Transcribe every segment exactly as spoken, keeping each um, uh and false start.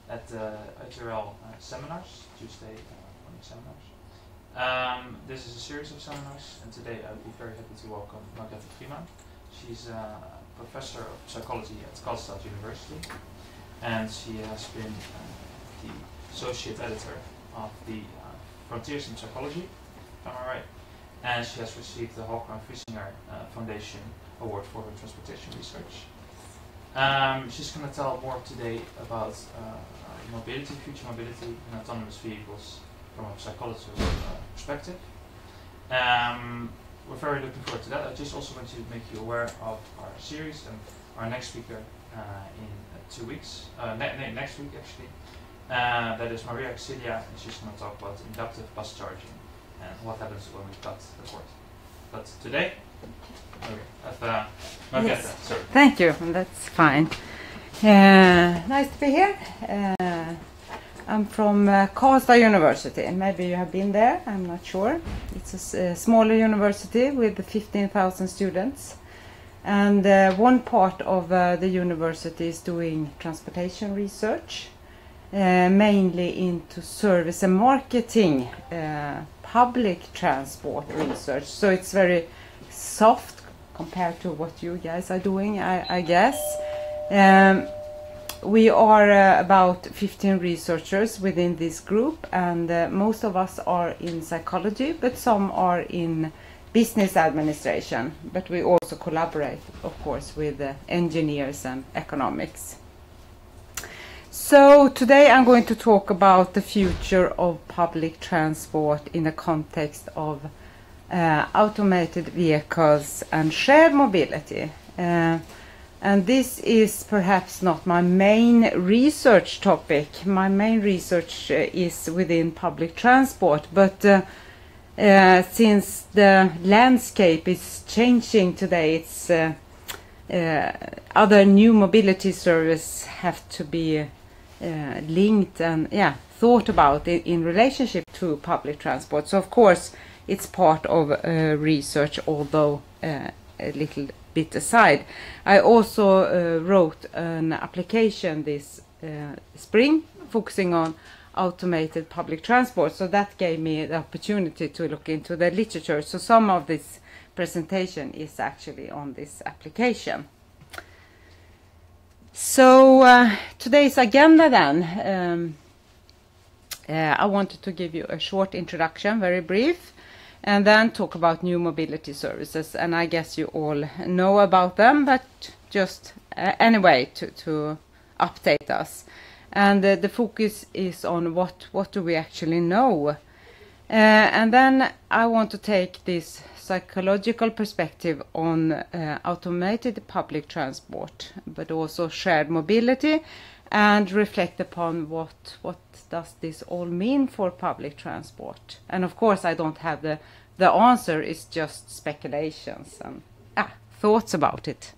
at the I T R L uh, seminars, Tuesday uh, morning seminars. Um, this is a series of seminars, and today I'd be very happy to welcome Margareta Friman. She's a professor of psychology at Karlstad University, and she has been uh, the associate editor of the uh, Frontiers in Psychology, if I'm right, and she has received the Håkan Frisinger uh, Foundation Award for her transportation research. Um, she's going to tell more today about uh, mobility, future mobility, and autonomous vehicles from a psychological uh, perspective. Um, we're very looking forward to that. I just also want to make you aware of our series and our next speaker uh, in uh, two weeks, uh, ne ne next week actually. Uh, that is Maria Cassilia, and she's going to talk about inductive bus charging and what happens when we cut the cord. But today, okay, I've, uh, Margareta, yes. sorry. Thank you, that's fine. Uh, nice to be here. Uh, I'm from uh, Karlstad University, and maybe you have been there, I'm not sure. It's a, s a smaller university with fifteen thousand students. And uh, one part of uh, the university is doing transportation research, uh, mainly into service and marketing, uh, public transport research. So it's very soft compared to what you guys are doing, I, I guess. Um, we are uh, about fifteen researchers within this group, and uh, most of us are in psychology, but some are in business administration. But we also collaborate, of course, with uh, engineers and economics. So today I'm going to talk about the future of public transport in the context of uh, automated vehicles and shared mobility. Uh, and this is perhaps not my main research topic. My main research uh, is within public transport, but uh, uh, since the landscape is changing today, it's uh, uh, other new mobility services have to be Uh, linked and yeah thought about in, in relationship to public transport. So of course it's part of uh, research, although uh, a little bit aside. I also uh, wrote an application this uh, spring focusing on automated public transport, so that gave me the opportunity to look into the literature. So some of this presentation is actually on this application. So uh, today's agenda then, um, uh, I wanted to give you a short introduction, very brief, and then talk about new mobility services. And I guess you all know about them, but just uh, anyway to, to update us. And uh, the focus is on what, what do we actually know. Uh, and then I want to take this psychological perspective on uh, automated public transport, but also shared mobility, and reflect upon what what does this all mean for public transport. And of course I don't have the the answer, it's just speculations and ah, thoughts about it.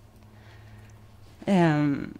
Um,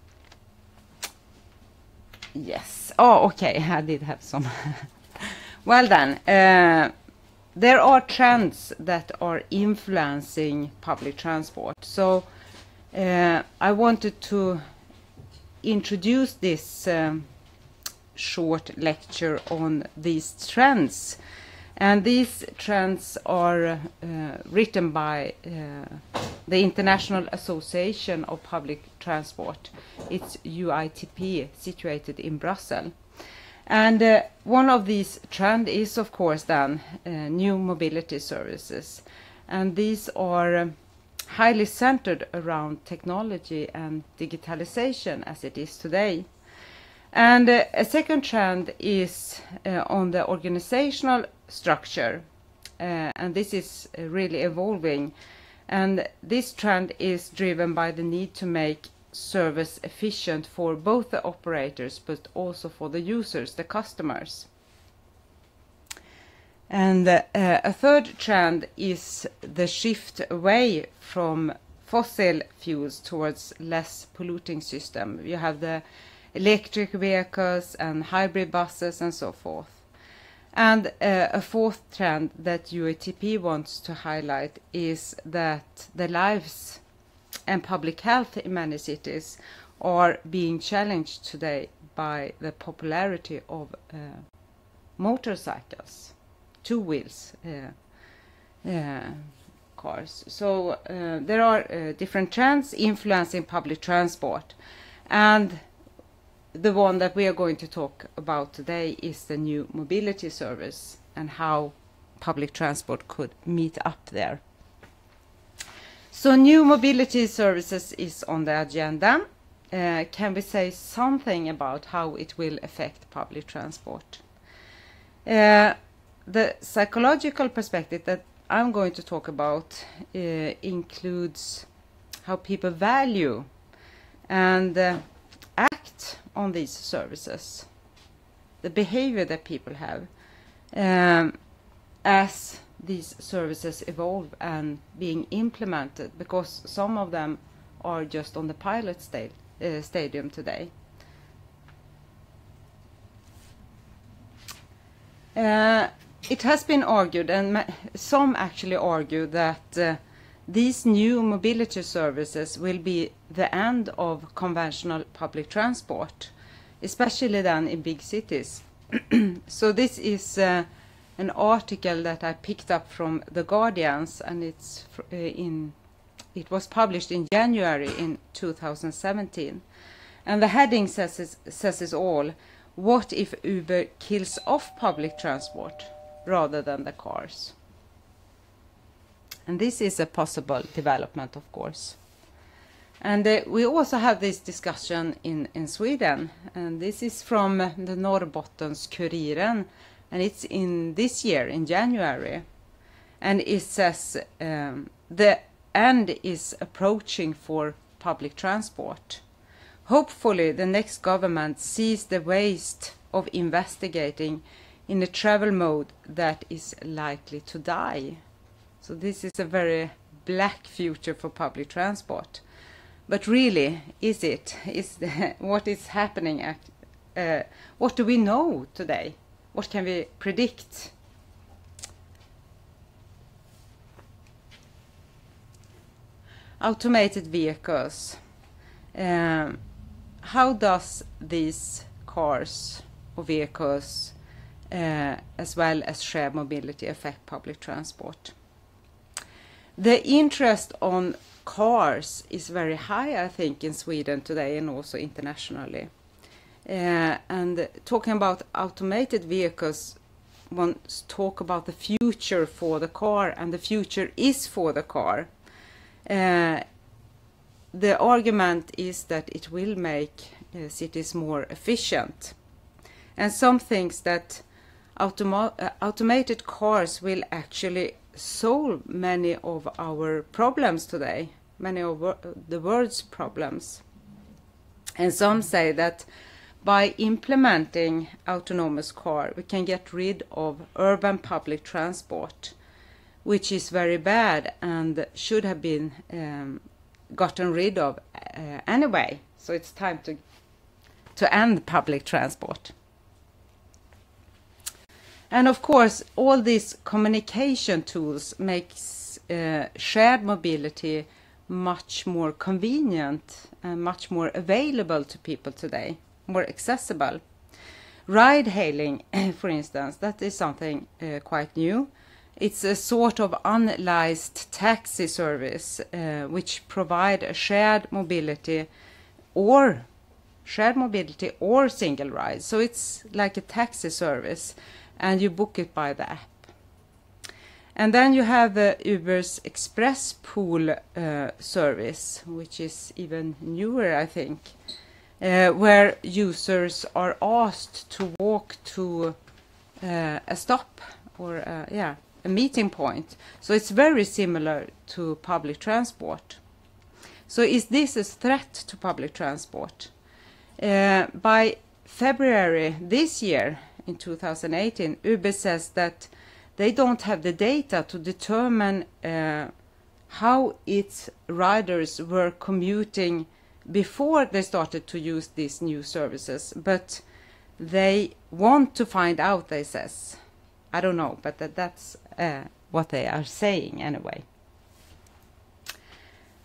yes. Oh, okay. I did have some. Well then. Uh, There are trends that are influencing public transport. So uh, I wanted to introduce this um, short lecture on these trends. And these trends are uh, written by uh, the International Association of Public Transport. It's U I T P, situated in Brussels. And uh, one of these trends is, of course, then uh, new mobility services. And these are um, highly centered around technology and digitalization as it is today. And uh, a second trend is uh, on the organizational structure. Uh, and this is uh, really evolving. And this trend is driven by the need to make service efficient for both the operators but also for the users, the customers. And uh, a third trend is the shift away from fossil fuels towards less polluting system. You have the electric vehicles and hybrid buses and so forth. And uh, a fourth trend that U I T P wants to highlight is that the lives and public health in many cities are being challenged today by the popularity of uh, motorcycles, two wheels uh, uh, cars. So uh, there are uh, different trends influencing public transport, and the one that we are going to talk about today is the new mobility service and how public transport could meet up there. So new mobility services is on the agenda. Uh, can we say something about how it will affect public transport? Uh, the psychological perspective that I'm going to talk about uh, includes how people value and uh, act on these services, the behavior that people have um, as these services evolve and being implemented, because some of them are just on the pilot sta uh, stadium today. Uh, it has been argued, and some actually argue, that uh, these new mobility services will be the end of conventional public transport, especially then in big cities. So this is uh, an article that I picked up from The Guardians, and it's fr uh, in it was published in January in two thousand seventeen. And the heading says it, says it all. What if Uber kills off public transport rather than the cars? And this is a possible development, of course. And uh, we also have this discussion in, in Sweden, and this is from uh, the Norrbottens-Kuriren, and it's in this year, in January. And it says um, the end is approaching for public transport. Hopefully the next government sees the waste of investigating in a travel mode that is likely to die. So this is a very black future for public transport. But really, is it? Is the, what is happening? At, uh, what do we know today? What can we predict? Automated vehicles. Um, how does these cars or vehicles, uh, as well as shared mobility, affect public transport? The interest on cars is very high, I think, in Sweden today and also internationally. Uh, and talking about automated vehicles, one talk about the future for the car, and the future is for the car. Uh, the argument is that it will make uh, cities more efficient. And some thinks that automa uh, automated cars will actually solve many of our problems today, many of the world's problems. And some say that by implementing autonomous car, we can get rid of urban public transport, which is very bad and should have been um, gotten rid of uh, anyway. So it's time to to end public transport. And of course, all these communication tools makes uh, shared mobility much more convenient and much more available to people today, more accessible. Ride-hailing, for instance, that is something uh, quite new. It's a sort of unlicensed taxi service uh, which provide a shared mobility or shared mobility or single ride. So it's like a taxi service, and you book it by the app. And then you have uh, Uber's Express Pool uh, service, which is even newer, I think, uh, where users are asked to walk to uh, a stop or uh, yeah, a meeting point. So it's very similar to public transport. So is this a threat to public transport? Uh, by February this year, in two thousand eighteen, Uber says that they don't have the data to determine uh, how its riders were commuting before they started to use these new services, but they want to find out, they says. I don't know, but that, that's uh, what they are saying anyway.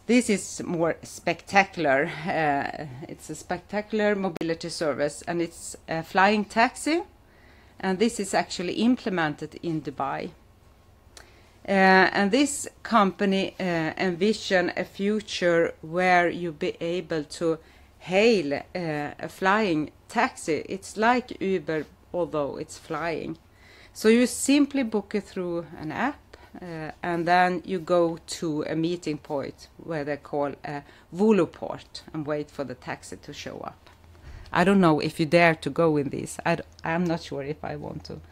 this is more spectacular. Uh, it's a spectacular mobility service, and it's a flying taxi, and this is actually implemented in Dubai. Uh, and this company uh, envision a future where you'll be able to hail uh, a flying taxi. It's like Uber, although it's flying. So you simply book it through an app, uh, and then you go to a meeting point where they call a voloport and wait for the taxi to show up. I don't know if you dare to go in this. I d I'm not sure if I want to.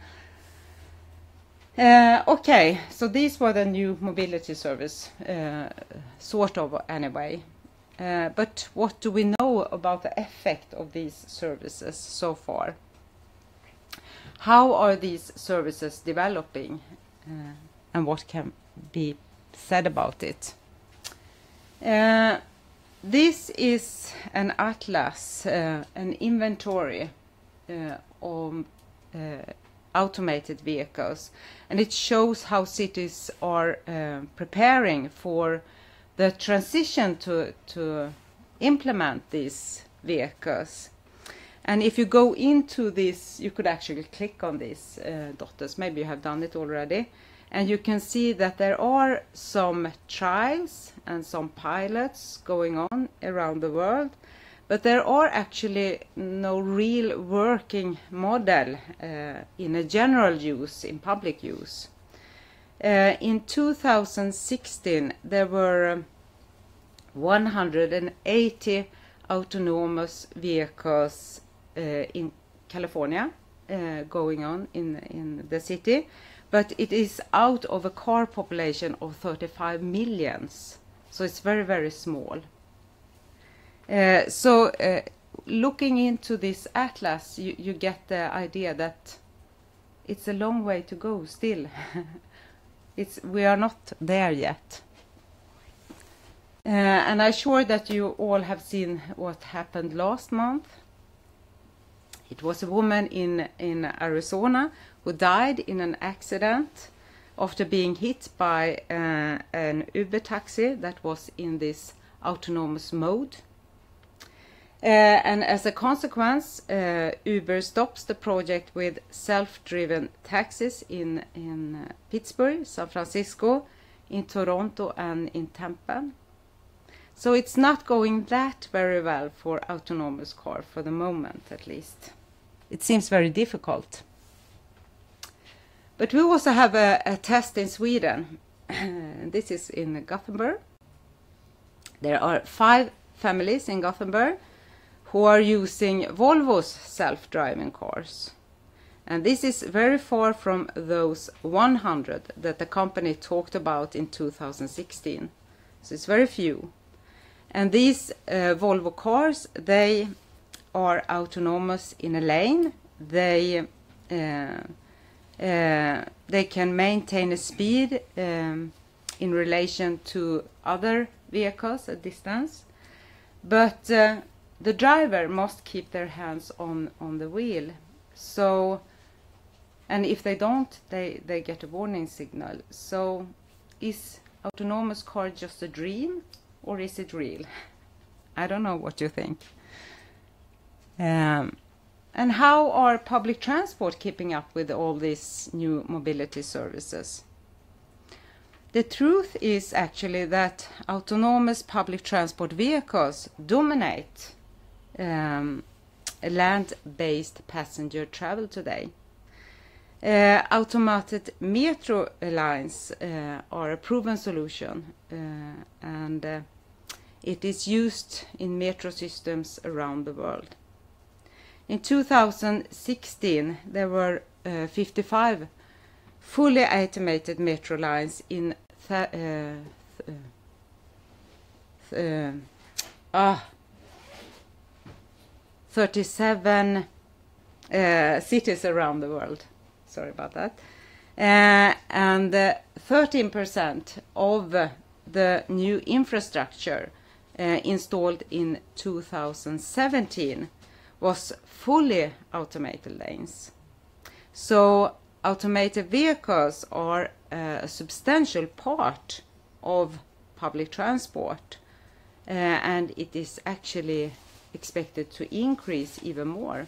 Uh, okay, so these were the new mobility service, uh, sort of anyway. Uh, but what do we know about the effect of these services so far? How are these services developing, uh, and what can be said about it? Uh, this is an atlas, uh, an inventory uh, of uh, automated vehicles, and it shows how cities are uh, preparing for the transition to, to implement these vehicles. And if you go into this, you could actually click on these uh, dots, maybe you have done it already, and you can see that there are some trials and some pilots going on around the world, but there are actually no real working model uh, in a general use, in public use. Uh, in two thousand sixteen, there were one hundred eighty autonomous vehicles uh, in California uh, going on in, in the city, but it is out of a car population of thirty-five millions, so it's very, very small. Uh, so uh, looking into this atlas, you, you get the idea that it's a long way to go still. It's, we are not there yet. Uh, and I'm sure that you all have seen what happened last month. It was a woman in, in Arizona who died in an accident after being hit by uh, an Uber taxi that was in this autonomous mode. Uh, and as a consequence, uh, Uber stops the project with self-driven taxis in, in uh, Pittsburgh, San Francisco, in Toronto and in Tampa. So it's not going that very well for autonomous car for the moment, at least. It seems very difficult. But we also have a, a test in Sweden. This is in Gothenburg. There are five families in Gothenburg who are using Volvo's self-driving cars. And this is very far from those one hundred that the company talked about in two thousand sixteen. So it's very few. And these uh, Volvo cars, they are autonomous in a lane. They, uh, uh, they can maintain a speed um, in relation to other vehicles at distance. But uh, the driver must keep their hands on, on the wheel. So, and if they don't, they, they get a warning signal. So is autonomous car just a dream, or is it real? I don't know what you think. Um, and how are public transport keeping up with all these new mobility services? The truth is actually that autonomous public transport vehicles dominate um, land-based passenger travel today. Uh, automated metro lines uh, are a proven solution, uh, and uh, it is used in metro systems around the world. In two thousand sixteen, there were uh, fifty-five fully automated metro lines in th uh, th th uh, ah, thirty-seven uh, cities around the world. Sorry about that. Uh, and uh, thirteen percent of uh, the new infrastructure uh, installed in two thousand seventeen was fully automated lanes. So automated vehicles are uh, a substantial part of public transport, and it is actually expected to increase even more.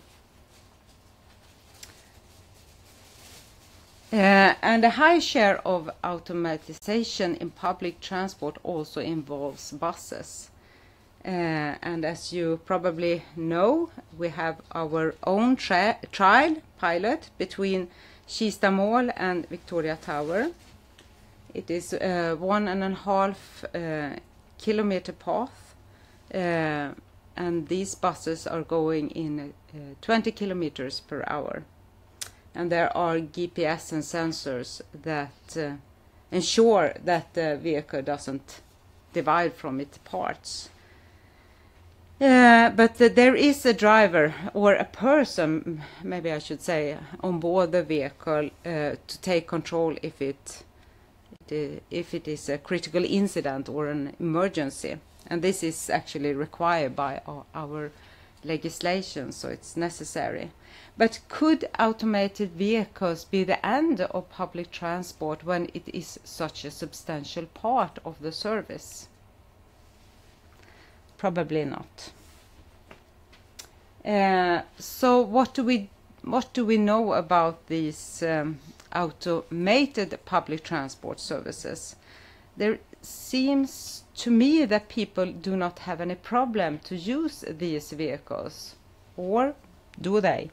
Uh, and a high share of automatization in public transport also involves buses. Uh, and as you probably know, we have our own tri trial pilot between Kista Mall and Victoria Tower. It is a one and a half uh, kilometer path, uh, and these buses are going in uh, twenty kilometers per hour. And there are G P S and sensors that uh, ensure that the vehicle doesn't divide from its parts. Uh, but uh, there is a driver or a person, maybe I should say, on board the vehicle uh, to take control if it, it uh, if it is a critical incident or an emergency. And this is actually required by our, our legislation, so it's necessary. But could automated vehicles be the end of public transport when it is such a substantial part of the service? Probably not. Uh, so what do we what do we know about these um, automated public transport services? There seems to me that people do not have any problem to use these vehicles, or do they?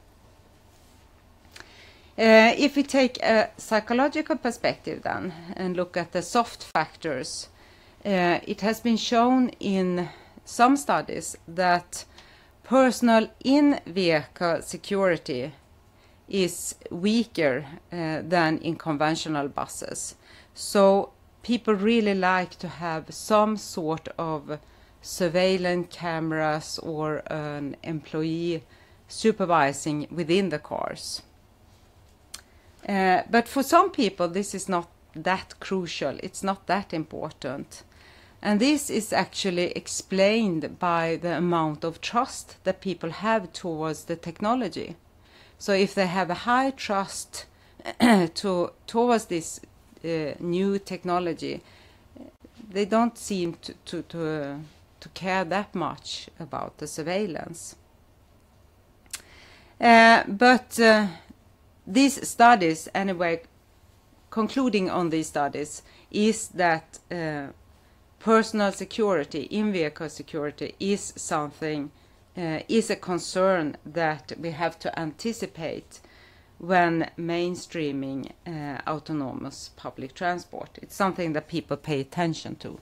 Uh, if we take a psychological perspective then and look at the soft factors, uh, it has been shown in some studies that personal in-vehicle security is weaker uh, than in conventional buses. So people really like to have some sort of surveillance cameras or an employee supervising within the cars. Uh, but for some people this is not that crucial, it's not that important. And this is actually explained by the amount of trust that people have towards the technology. So if they have a high trust to, towards this uh, new technology, they don't seem to, to, to, uh, to care that much about the surveillance. Uh, but uh, these studies, anyway, concluding on these studies, is that uh, personal security, in-vehicle security, is something, uh, is a concern that we have to anticipate when mainstreaming uh, autonomous public transport. It's something that people pay attention to.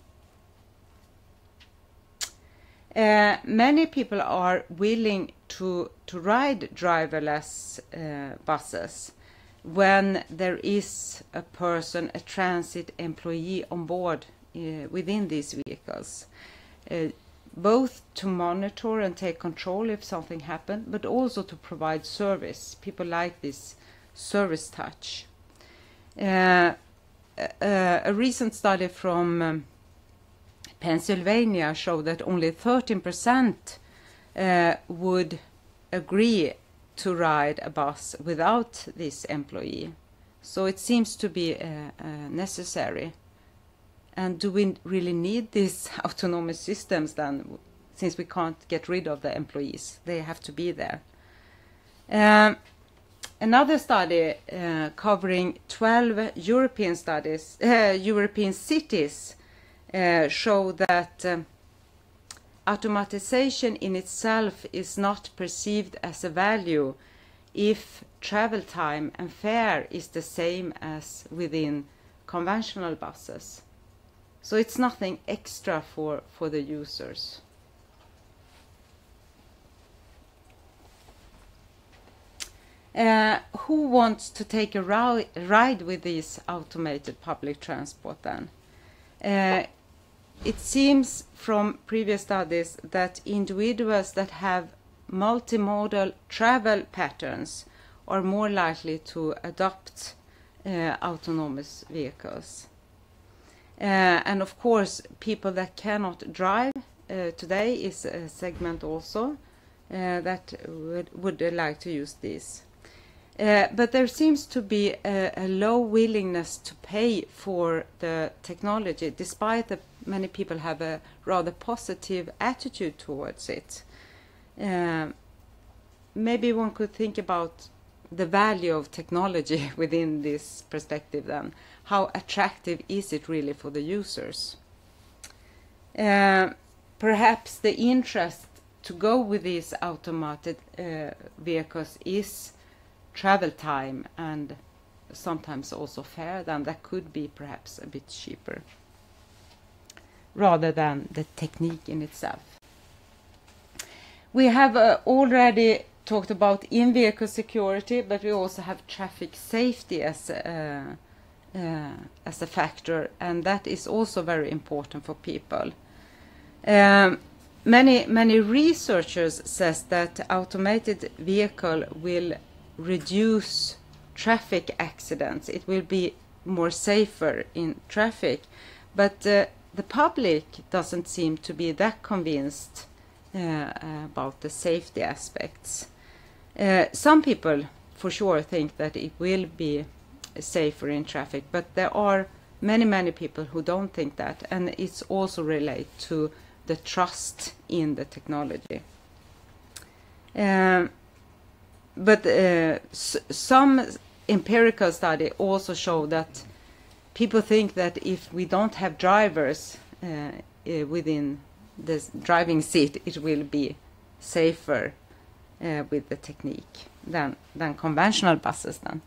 Uh, many people are willing to, to ride driverless uh, buses when there is a person, a transit employee on board uh, within these vehicles, uh, both to monitor and take control if something happened, but also to provide service. People like this service touch. Uh, a, a recent study from um, Pennsylvania showed that only thirteen percent uh, would agree to ride a bus without this employee. So it seems to be uh, uh, necessary. And do we really need these autonomous systems then, since we can't get rid of the employees? They have to be there. Um, another study uh, covering twelve European studies, uh, European cities, Uh, show that um, automatization in itself is not perceived as a value if travel time and fare is the same as within conventional buses. So it's nothing extra for, for the users. Uh, who wants to take a ri ride with this automated public transport then? Uh, It seems from previous studies that individuals that have multimodal travel patterns are more likely to adopt uh, autonomous vehicles. Uh, and of course, people that cannot drive uh, today is a segment also uh, that would, would uh, like to use this. Uh, but there seems to be a, a low willingness to pay for the technology, despite the many people have a rather positive attitude towards it. Uh, maybe one could think about the value of technology within this perspective then. How attractive is it really for the users? Uh, perhaps the interest to go with these automated uh, vehicles is travel time and sometimes also fare, then that could be perhaps a bit cheaper rather than the technique in itself. We have uh, already talked about in-vehicle security, but we also have traffic safety as a, uh, as a factor, and that is also very important for people. Um, many many researchers says that automated vehicle will reduce traffic accidents. It will be more safer in traffic, but uh, the public doesn't seem to be that convinced uh, about the safety aspects. Uh, some people for sure think that it will be safer in traffic, but there are many many people who don't think that, and it's also related to the trust in the technology. Um, but uh, s some empirical study also show that people think that if we don't have drivers uh, uh, within the driving seat, it will be safer uh, with the technique than, than conventional buses then.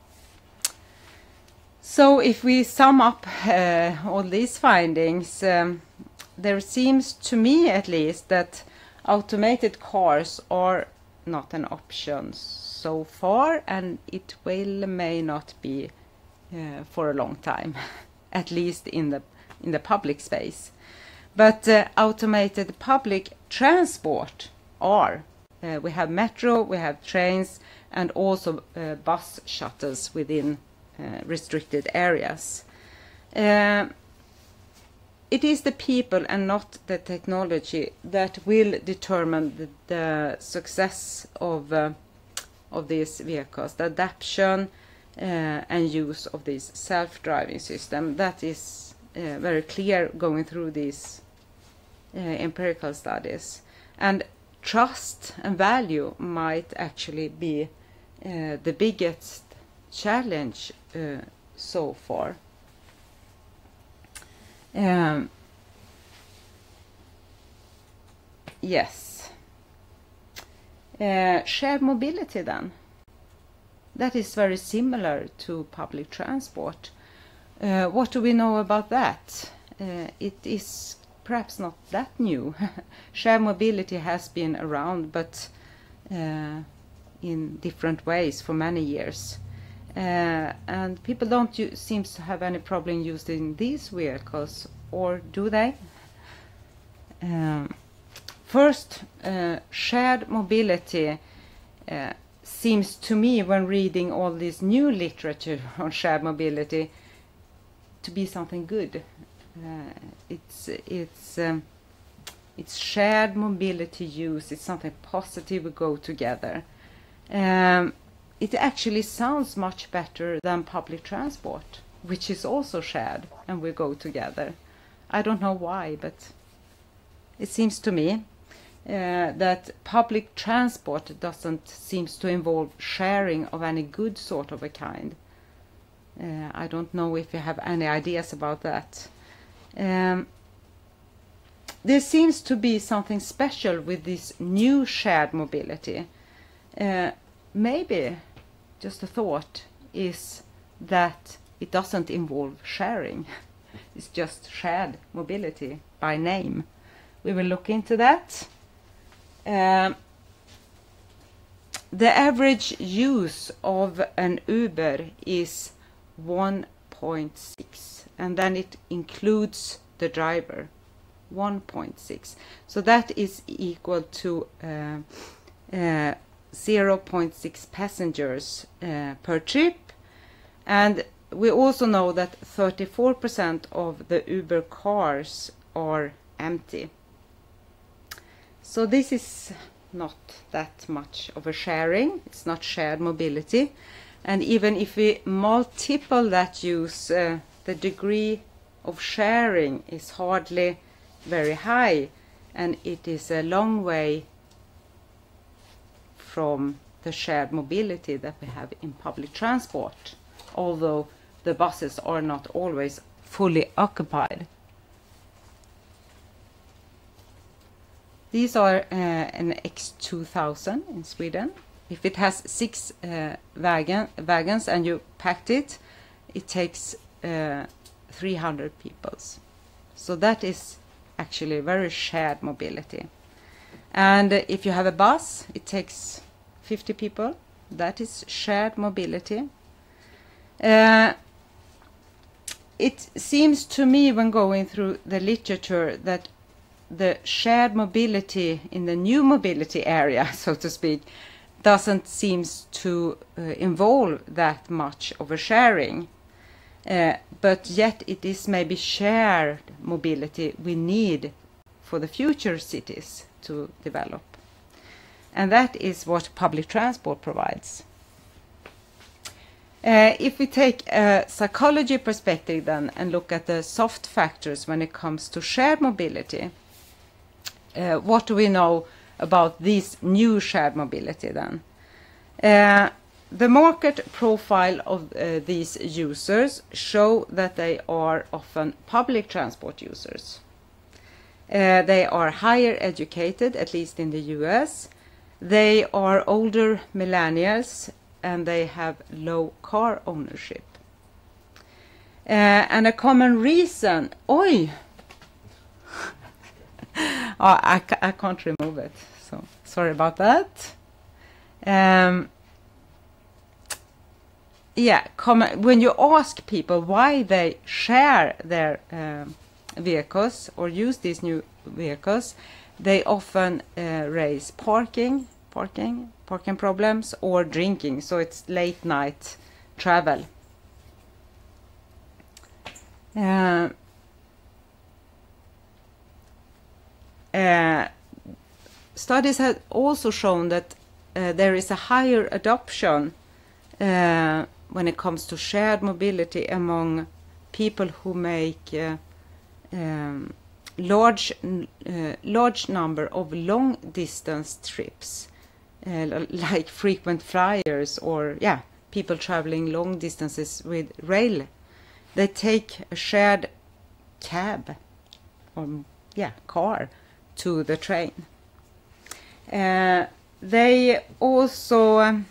So if we sum up uh, all these findings, um, there seems to me at least that automated cars are not an option so far, and it will may not be uh, for a long time, at least in the in the public space. But uh, automated public transport are. Uh, we have metro, we have trains, and also uh, bus shuttles within uh, restricted areas. Uh, It is the people and not the technology that will determine the, the success of uh, of these vehicles, the adoption uh, and use of this self-driving system. That is uh, very clear going through these uh, empirical studies. And trust and value might actually be uh, the biggest challenge uh, so far. Um, yes. Uh, shared mobility then. That is very similar to public transport. Uh, what do we know about that? Uh, it is perhaps not that new. Shared mobility has been around, but uh, in different ways for many years. Uh, and people don't u seem to have any problem using these vehicles, or do they? Um, first, uh, shared mobility uh, seems to me, when reading all this new literature on shared mobility, to be something good. Uh, it's it's um, it's shared mobility use. It's something positive. We go together. Um, It actually sounds much better than public transport, which is also shared, and we go together. I don't know why, but it seems to me uh, that public transport doesn't seems to involve sharing of any good sort of a kind. Uh, I don't know if you have any ideas about that. Um, there seems to be something special with this new shared mobility. Uh, maybe just a thought is that it doesn't involve sharing. It's just shared mobility by name. We will look into that. Um, the average use of an Uber is one point six, and then it includes the driver. one point six. So that is equal to uh, uh, zero point six passengers uh, per trip, and we also know that thirty-four percent of the Uber cars are empty. So this is not that much of a sharing. It's not shared mobility, and even if we multiple that use, uh, the degree of sharing is hardly very high, and it is a long way from the shared mobility that we have in public transport, although the buses are not always fully occupied. These are uh, an X two thousand in Sweden. If it has six uh, wagon, wagons and you packed it, it takes uh, three hundred people. So that is actually very shared mobility. And uh, if you have a bus, it takes fifty people. That is shared mobility. Uh, it seems to me when going through the literature that the shared mobility in the new mobility area, so to speak, doesn't seem to uh, involve that much of a sharing. Uh, but yet it is maybe shared mobility we need for the future cities to develop. And that is what public transport provides. Uh, if we take a psychology perspective then and look at the soft factors when it comes to shared mobility, uh, what do we know about this new shared mobility then? Uh, the market profile of uh, these users show that they are often public transport users. Uh, they are higher educated, at least in the U S. They are older millennials and they have low car ownership. Uh, and a common reason, oi! oh, I, ca I can't remove it, so sorry about that. Um, yeah, common, when you ask people why they share their um, vehicles or use these new vehicles, they often uh, raise parking, parking, parking problems or drinking, so it's late night travel. Uh, uh, studies have also shown that uh, there is a higher adoption uh, when it comes to shared mobility among people who make uh, um, large, uh, large number of long distance trips, uh, like frequent flyers or yeah, people traveling long distances with rail. They take a shared cab or yeah, car to the train. Uh, they also um,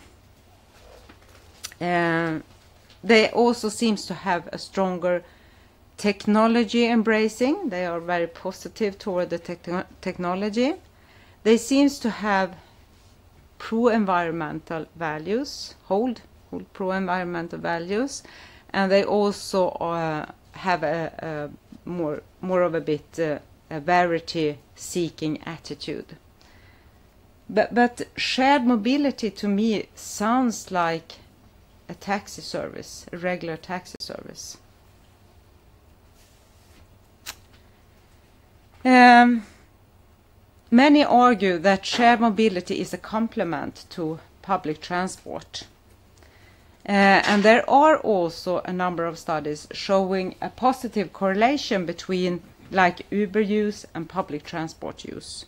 uh, they also seems to have a stronger technology embracing. They are very positive toward the te technology. They seems to have pro-environmental values, hold, hold pro-environmental values, and they also uh, have a, a more more of a bit uh, a variety-seeking attitude. But but shared mobility to me sounds like a taxi service, a regular taxi service. Um, many argue that shared mobility is a complement to public transport. Uh, and there are also a number of studies showing a positive correlation between like Uber use and public transport use.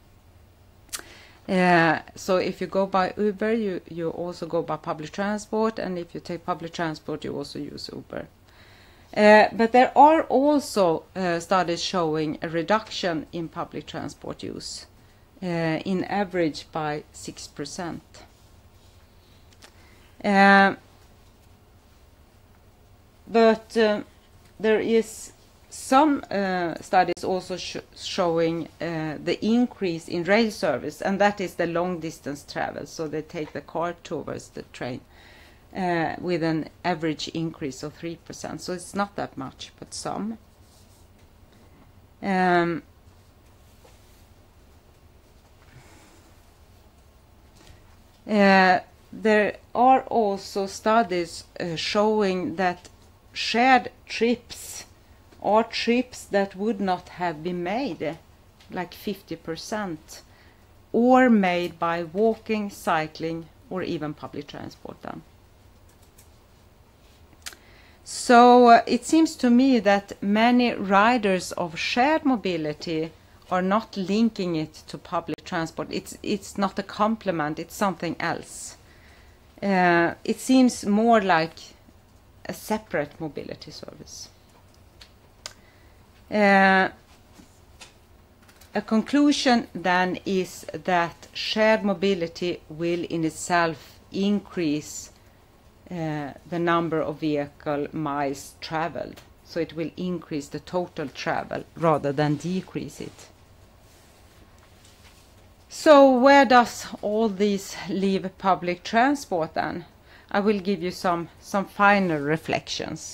Uh, so if you go by Uber, you, you also go by public transport, and if you take public transport, you also use Uber. Uh, but there are also uh, studies showing a reduction in public transport use, uh, in average by six percent. Uh, but uh, there is some uh, studies also sh showing uh, the increase in rail service, and that is the long distance travel. So they take the car towards the train uh, with an average increase of three percent. So it's not that much, but some. Um, uh, there are also studies uh, showing that shared trips are trips that would not have been made, like fifty percent, or made by walking, cycling, or even public transport then. So uh, it seems to me that many riders of shared mobility are not linking it to public transport. It's, it's not a complement, it's something else. Uh, it seems more like a separate mobility service. Uh, a conclusion then is that shared mobility will in itself increase uh, the number of vehicle miles traveled. So it will increase the total travel rather than decrease it. So where does all this leave public transport then? I will give you some, some final reflections.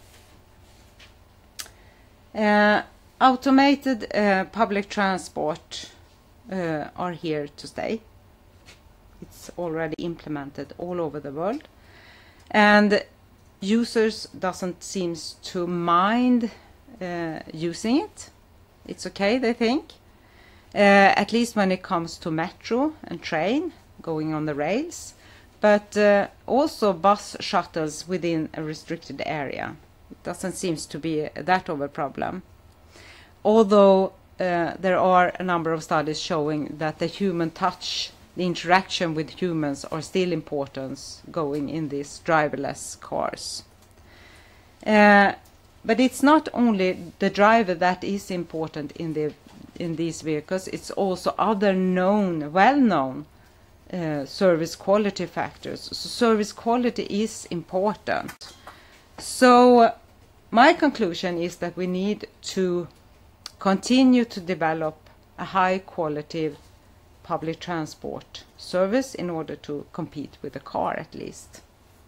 Uh, automated uh, public transport uh, are here to stay. It's already implemented all over the world. And users doesn't seem to mind uh, using it. It's okay, they think. Uh, at least when it comes to metro and train going on the rails, but uh, also bus shuttles within a restricted area. It doesn't seem to be that of a problem. Although uh, there are a number of studies showing that the human touch, the interaction with humans are still important going in these driverless cars. Uh, but it's not only the driver that is important in the in these vehicles, it's also other known, well-known uh, service quality factors. So service quality is important. So uh, my conclusion is that we need to continue to develop a high-quality public transport service in order to compete with the car at least.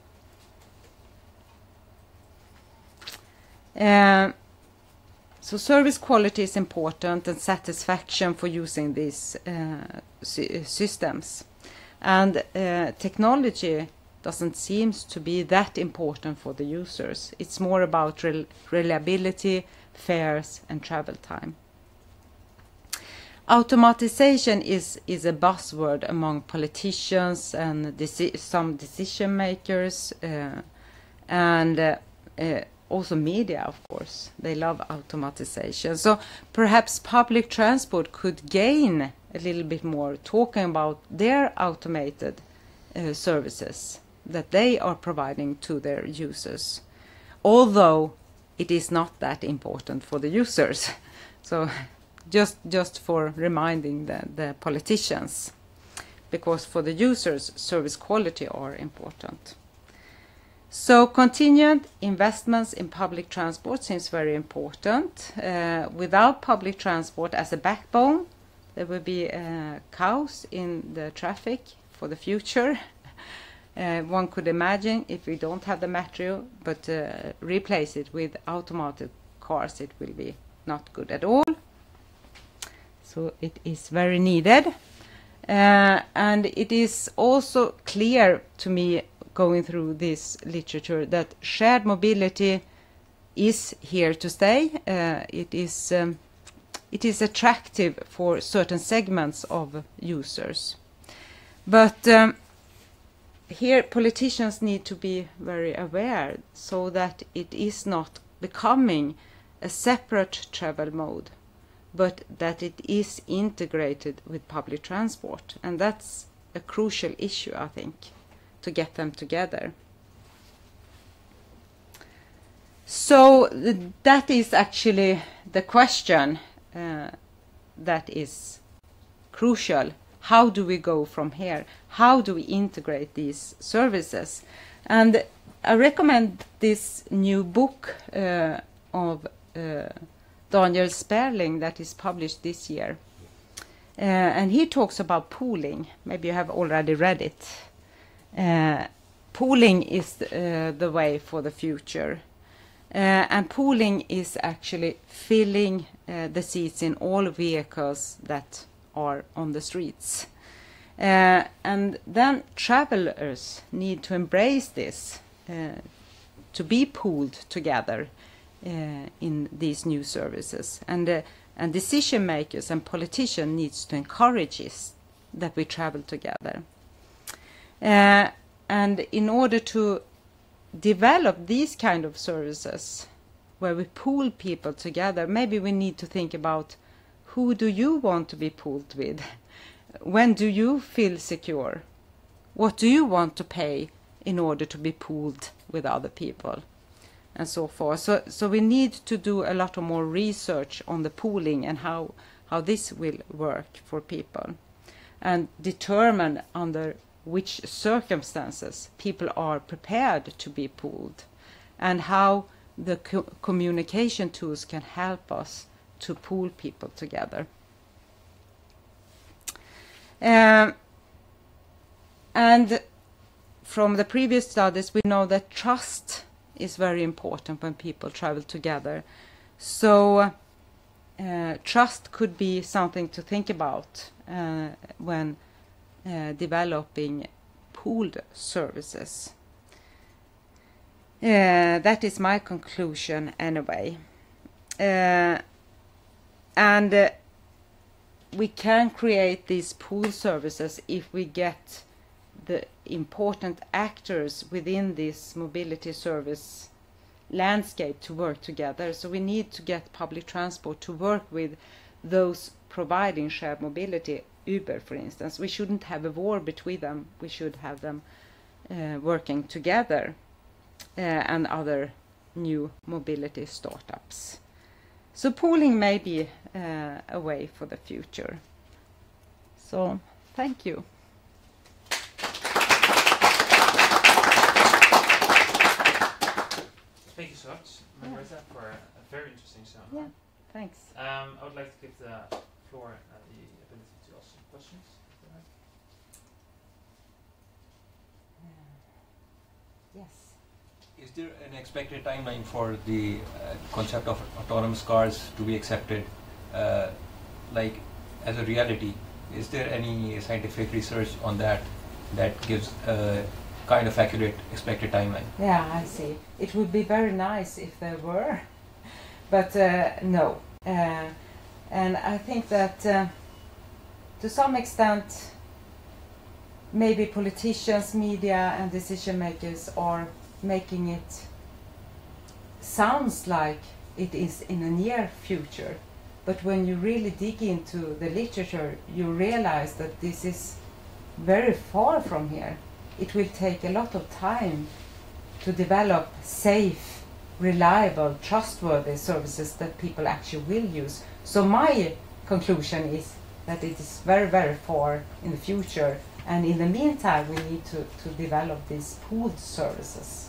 Uh, So service quality is important and satisfaction for using these uh, sy systems. And uh, technology doesn't seem to be that important for the users. It's more about rel reliability, fares and travel time. Automatization is, is a buzzword among politicians and deci some decision makers uh, and uh, uh, also media, of course. They love automatization. So perhaps public transport could gain a little bit more talking about their automated uh, services that they are providing to their users. Although it is not that important for the users. So just, just for reminding the, the politicians. Because for the users, service quality are important. So continued investments in public transport seems very important. Uh, without public transport as a backbone, there will be uh, chaos in the traffic for the future. Uh, one could imagine if we don't have the metro, but uh, replace it with automated cars, it will be not good at all. So it is very needed. Uh, and it is also clear to me going through this literature that shared mobility is here to stay. Uh, it is um, it is attractive for certain segments of users. But um, here politicians need to be very aware so that it is not becoming a separate travel mode, but that it is integrated with public transport. And that's a crucial issue, I think, to get them together. So th that is actually the question uh, that is crucial. How do we go from here? How do we integrate these services? And I recommend this new book uh, of uh, Daniel Sperling that is published this year. Uh, and he talks about pooling. Maybe you have already read it. Uh, pooling is uh, the way for the future. Uh, and pooling is actually filling uh, the seats in all vehicles that are on the streets. Uh, and then travelers need to embrace this, uh, to be pooled together uh, in these new services. And, uh, and decision makers and politicians needs to encourage this, that we travel together. Uh, and in order to develop these kind of services where we pool people together, maybe we need to think about who do you want to be pooled with? When do you feel secure? What do you want to pay in order to be pooled with other people? And so forth. So, so we need to do a lot of more research on the pooling and how, how this will work for people, and determine under which circumstances people are prepared to be pooled, and how the co communication tools can help us to pool people together. Um, and from the previous studies, we know that trust is very important when people travel together. So uh, trust could be something to think about uh, when uh, developing pooled services. Uh, that is my conclusion anyway. Uh, and uh, we can create these pool services if we get the important actors within this mobility service landscape to work together. So we need to get public transport to work with those providing shared mobility, Uber for instance. We shouldn't have a war between them. We should have them uh, working together, uh, and other new mobility startups. So pooling may be uh, a way for the future. So thank you. Thank you so much, Margareta, yeah. for a very interesting seminar. Yeah, thanks. Um, I would like to give the floor uh, the ability to ask some questions. Uh, yes. Is there an expected timeline for the uh, concept of autonomous cars to be accepted, uh, like as a reality? Is there any scientific research on that that gives a kind of accurate expected timeline? Yeah, I see. It would be very nice if there were, but uh, no. Uh, and I think that uh, to some extent maybe politicians, media and decision makers are making it sounds like it is in a near future, but when you really dig into the literature you realize that this is very far from here. It will take a lot of time to develop safe, reliable, trustworthy services that people actually will use. So my conclusion is that it is very, very far in the future, and in the meantime we need to, to develop these pooled services.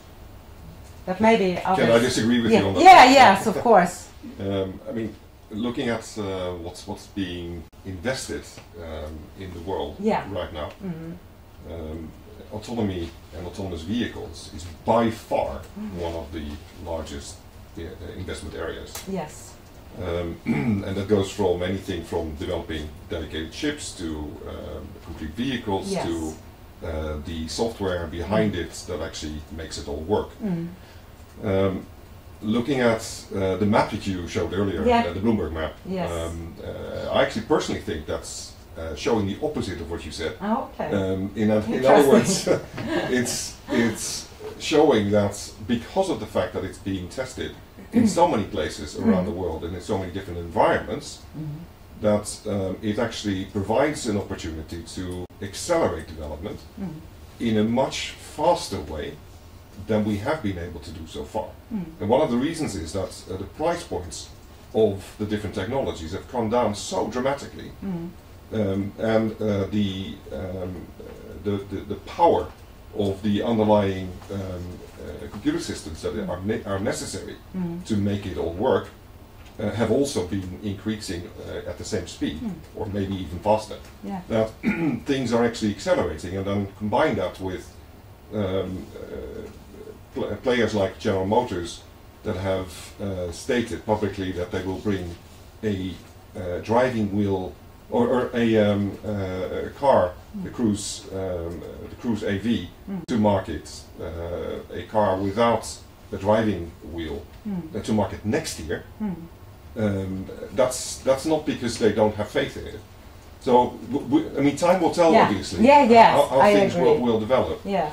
But maybe Can I disagree with yeah. you on that? Yeah, yes, of course. Um, I mean, looking at uh, what's what's being invested um, in the world yeah. right now, mm-hmm. um, autonomy and autonomous vehicles is by far mm-hmm. one of the largest uh, investment areas. Yes. Um, and that goes from anything from developing dedicated chips to um, complete vehicles yes. to uh, the software behind mm. it that actually makes it all work. Mm. Um, looking at uh, the map that you showed earlier, yeah. uh, the Bloomberg map, yes. um, uh, I actually personally think that's uh, showing the opposite of what you said. Oh, okay. Um, in, a, in other words, it's, it's showing that because of the fact that it's being tested in so many places around mm. the world and in so many different environments, mm-hmm. that um, it actually provides an opportunity to accelerate development mm. in a much faster way than we have been able to do so far. Mm. And one of the reasons is that uh, the price points of the different technologies have come down so dramatically, mm. um, and uh, the, um, the, the the power of the underlying um, uh, computer systems that mm. are, ne are necessary mm. to make it all work uh, have also been increasing uh, at the same speed, mm. or maybe even faster. Yeah. That things are actually accelerating, and then combine that with um, uh, pl players like General Motors that have uh, stated publicly that they will bring a uh, driving wheel or, or a, um, uh, a car, mm. the Cruise, um, the Cruise A V, mm. to market, uh, a car without a driving wheel mm. uh, to market next year. Mm. Um, that's that's not because they don't have faith in it. So w w I mean, time will tell, yeah. obviously, yeah, yes, how, how I things agree. will, will develop. Yes.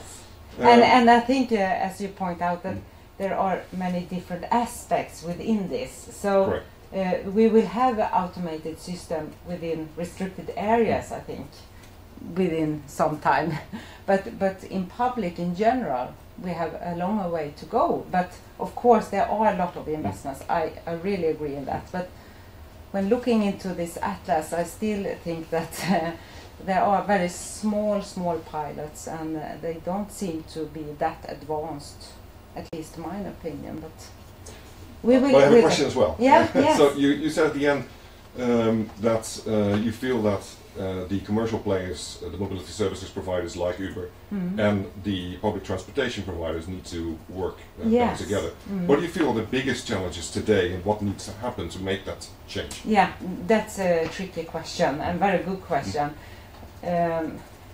And, Um, and I think, uh, as you point out, that Mm. there are many different aspects within this. So Correct. uh, we will have an automated system within restricted areas, I think, within some time. but but in public in general, we have a longer way to go. But of course, there are a lot of investments. I, I really agree in that. But when looking into this atlas, I still think that uh, there are very small, small pilots, and uh, they don't seem to be that advanced, at least my opinion. But we will. But I have a we'll- question as well. Yeah, yes. So you, you said at the end um, that uh, you feel that uh, the commercial players, uh, the mobility services providers like Uber, Mhm. and the public transportation providers need to work uh, better Yes. together. Mm. What do you feel are the biggest challenges today, and what needs to happen to make that change? Yeah, that's a tricky question and very good question. Um,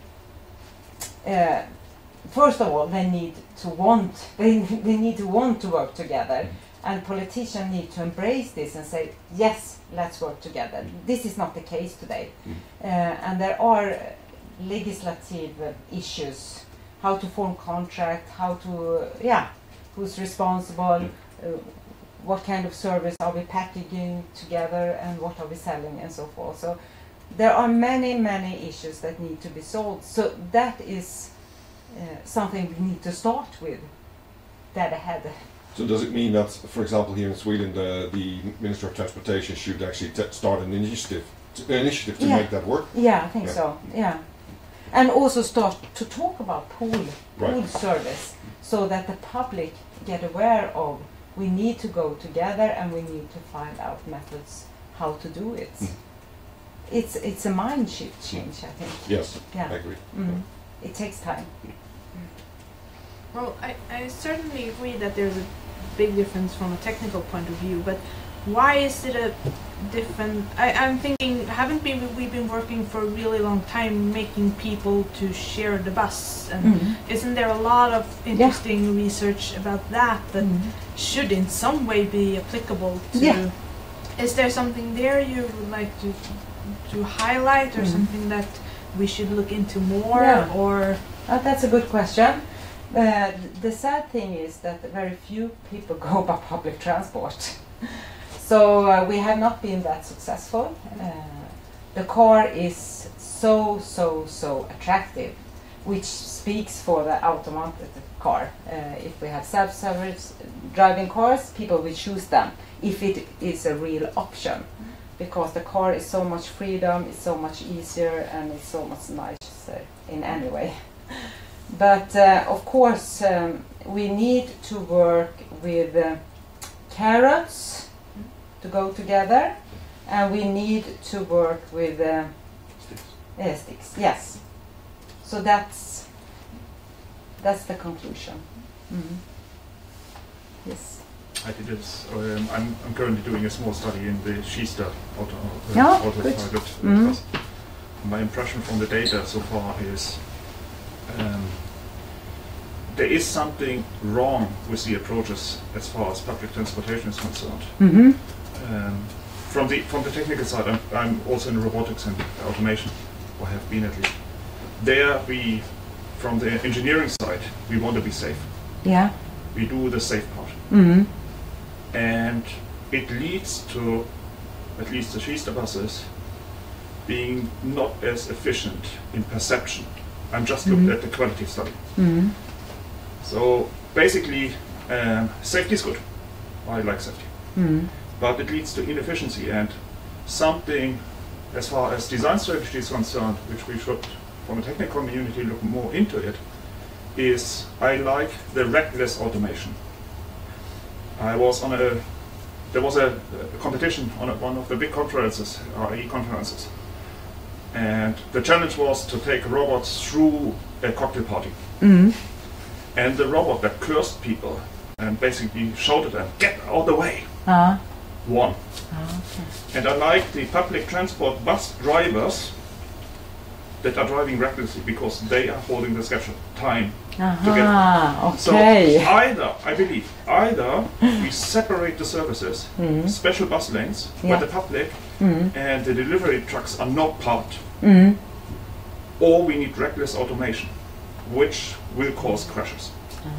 uh, first of all, they need to want they, they need to want to work together, and politicians need to embrace this and say, yes, let's work together. This is not the case today, uh, and there are legislative uh, issues, how to form contract, how to uh, yeah, who's responsible. Uh, what kind of service are we packaging together, and what are we selling, and so forth. So there are many, many issues that need to be solved. So that is uh, something we need to start with, that ahead. So does it mean that, for example, here in Sweden, the, the Minister of Transportation should actually t start an initiative to, an initiative to Yeah. make that work? Yeah, I think Yeah. so. Yeah, and also start to talk about pool pool Right. service, so that the public get aware of we need to go together and we need to find out methods how to do it. Mm. It's it's a mind shift change, I think. Yes, Yeah. I agree. Mm. It takes time. Well, I, I certainly agree that there's a big difference from a technical point of view, but why is it a different... I, I'm thinking, haven't we, we been working for a really long time making people to share the bus? And Mm. isn't there a lot of interesting research about that that Mm. should in some way be applicable to... Yeah. Is there something there you would like to to highlight, or Mm. something that we should look into more, Yeah. or... Uh, that's a good question. Uh, the sad thing is that very few people go by public transport. So uh, we have not been that successful. Uh, the car is so, so, so attractive, which speaks for the automated car. Uh, if we have self-service driving cars, people will choose them if it is a real option, because the car is so much freedom, it's so much easier, and it's so much nicer in any way. But uh, of course, um, we need to work with uh, carrots to go together, and we need to work with uh, uh, sticks. Yes. So that's that's the conclusion. Mhm. Yes. I did this. Um, I'm, I'm currently doing a small study in the Kista auto, uh, Yeah, auto good. pilot. uh, Mhm. bus. My impression from the data so far is um, there is something wrong with the approaches as far as public transportation is concerned. Mm-hmm. Um, from the from the technical side, I'm, I'm also in robotics and automation, or have been at least. There, we, from the engineering side, we want to be safe. Yeah. We do the safe part. Mm-hmm. And it leads to, at least the Kista buses, being not as efficient in perception. I'm just looking Mhm. at the quality study. Mm-hmm. So basically, um, safety is good. I like safety. Mm-hmm. But it leads to inefficiency, and something as far as design strategy is concerned, which we should, from a technical community, look more into it, is I like the reckless automation. I was on a, there was a, a competition on a, one of the big conferences, R E conferences, and the challenge was to take robots through a cocktail party. Mm-hmm. And the robot that cursed people and basically shouted at them, "Get out of the way!" Uh-huh. won. Ah, okay. And I like the public transport bus drivers that are driving recklessly because they are holding the schedule time. Aha, So okay. either, I believe, either we separate the services, Mhm. special bus lanes, Yeah. where the public Mhm. and the delivery trucks are not part, Mhm. or we need reckless automation. which will cause crashes.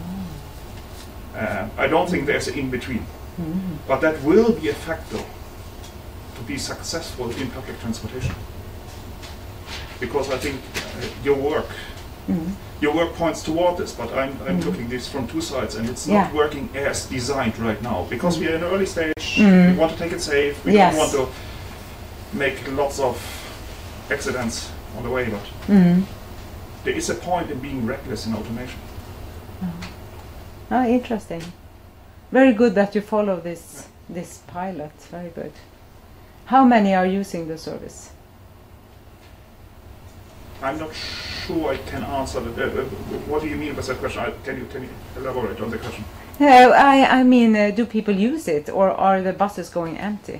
Uh, I don't think there's an in-between. Mm. But that will be a factor to be successful in public transportation. Because I think uh, your work Mm. your work points toward this, but I'm, I'm Mm. looking this from two sides, and it's Yeah. not working as designed right now. Because we are in an early stage, Mm. we want to take it safe, we Yes. don't want to make lots of accidents on the way, but Mm. there is a point in being reckless in automation. Ah, interesting. Very good that you follow this this pilot. Very good. How many are using the service? I'm not sure I can answer that. Uh, uh, what do you mean by that question? I, can you can you elaborate on the question? Uh, I I mean, uh, do people use it, or are the buses going empty?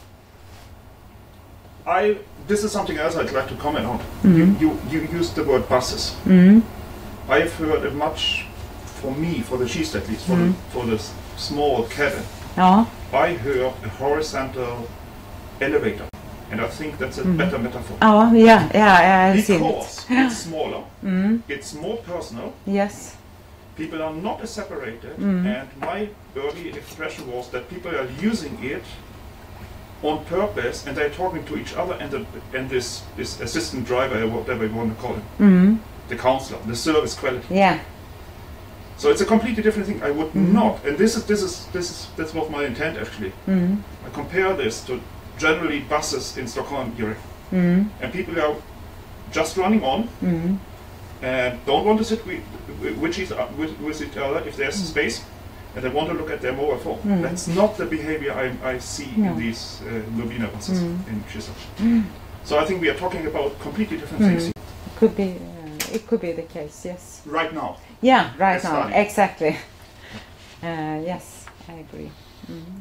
I this is something else I'd like to comment on. Mhm. You, you you used the word buses. Mm. I have heard a much, for me, for the cheese at least, for, Mm. the, for the s- small cabin, Ja. I heard a horizontal elevator, and I think that's a Mm. better metaphor. Ja, yeah, yeah, I've seen it. Because it's smaller, Mm. it's more personal, Yes. people are not as separated, Mm. and my early expression was that people are using it on purpose, and they're talking to each other, and, the, and this, this assistant driver, or whatever you want to call him, Mm. the counselor, the service quality. Yeah. So it's a completely different thing. I would Mhm. not, and this is this is this is that's what my intent actually. Mm. I compare this to generally buses in Stockholm here, Mm. and people are just running on Mm. and don't want to sit with, with, each, with, with each other if there's Mm. space, and they want to look at their mobile phone. Mm. That's not the behavior I, I see No. in these uh, Nobina buses Mm. in Kista. Mm. So I think we are talking about completely different Mm. things Could be. Uh, it could be the case. Yes. right now. Yeah. Right That's now. fine. Exactly. Uh, yes, I agree. Mm.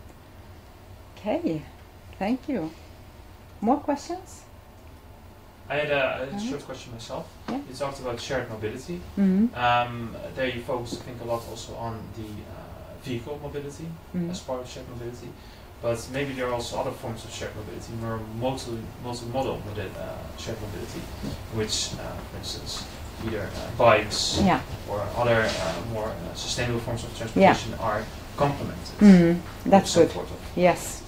Okay. Thank you. More questions? I had a, a Mhm. short question myself. Yeah. You talked about shared mobility. Mm. Um, there you focus, I think, a lot also on the uh, vehicle mobility Mm. as part of shared mobility. But maybe there are also other forms of shared mobility, more multi, multimodal modi- uh, shared mobility, which, uh, for instance, either uh, bikes Yeah. or other uh, more uh, sustainable forms of transportation are complemented. Mm. with That's some good. sort of- Yes.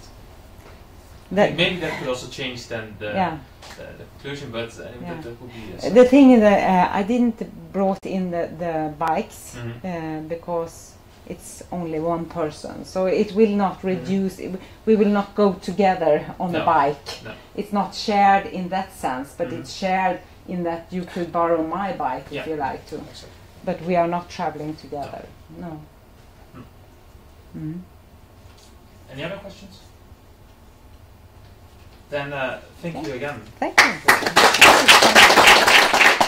I That. think maybe that could also change then the, Yeah. the, the conclusion, but uh, Yeah. that, that would be. Uh, The thing is that uh, I didn't brought in the, the bikes Mhm. uh, because it's only one person, so it will not Mhm. reduce. it- We will not go together on a No. bike. No. It's not shared in that sense, but Mhm. it's shared in that you could borrow my bike Yeah. if you like to. Exactly. But we are not traveling together. No. Mm. Mm. Any other questions? Then uh, thank Okay. you again. Thank you.